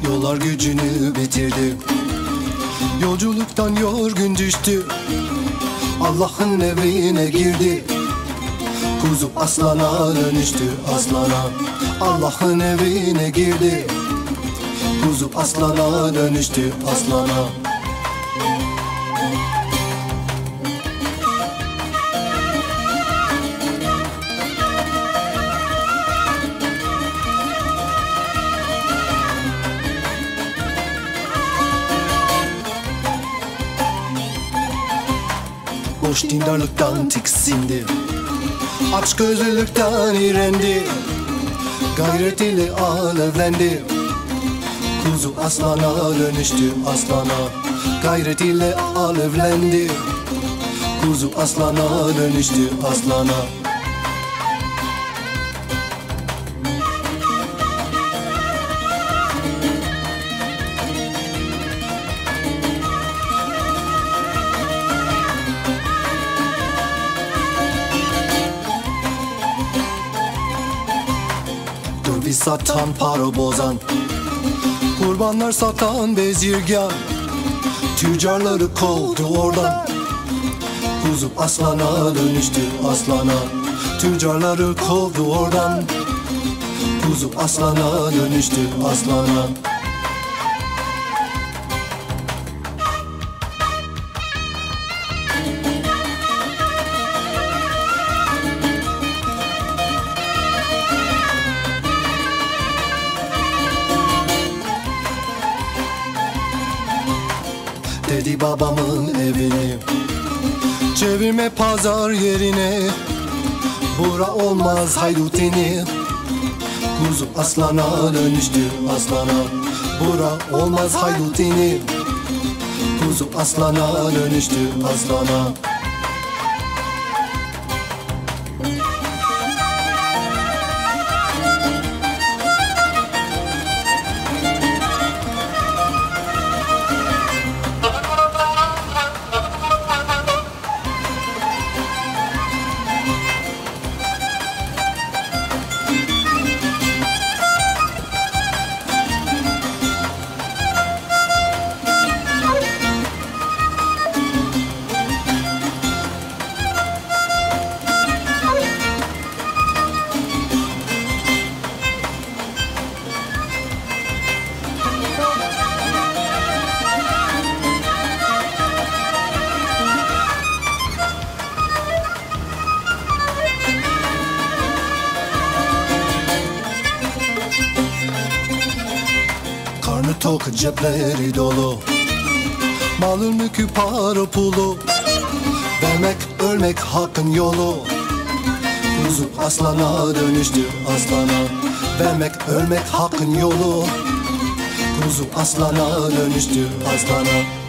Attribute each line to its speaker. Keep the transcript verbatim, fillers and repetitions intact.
Speaker 1: Yollar gücünü bitirdi, yolculuktan yorgun düştü, Allah'ın evine girdi. Kuzu aslana dönüştü, aslana. Allah'ın evine girdi. Kuzu aslana dönüştü, aslana. Boş dindarlıktan tiksindi, aç gözlülükten iğrendi, gayret ile alevlendi. Kuzu aslana dönüştü, aslana. Gayret ile alevlendi. Kuzu aslana dönüştü, aslana. Döviz satan, para bozan, kurbanlar satan bezirgan, tüccarları kovdu oradan. Kuzu aslana dönüştü, aslana. Tüccarları kovdu oradan. Kuzu aslana dönüştü, aslana. Dedi babamın evini çevirme pazar yerine, bura olmaz haydutini. Kuzu aslana dönüştü, aslana. Bura olmaz haydutini. Kuzu aslana dönüştü, aslana. Karnı tok, cepleri dolu, malın mülkü para pulu, vermek ölmek hakkın yolu. Kuzu aslana dönüştü, aslana. Vermek ölmek hakkın yolu. Kuzu aslana dönüştü, aslana.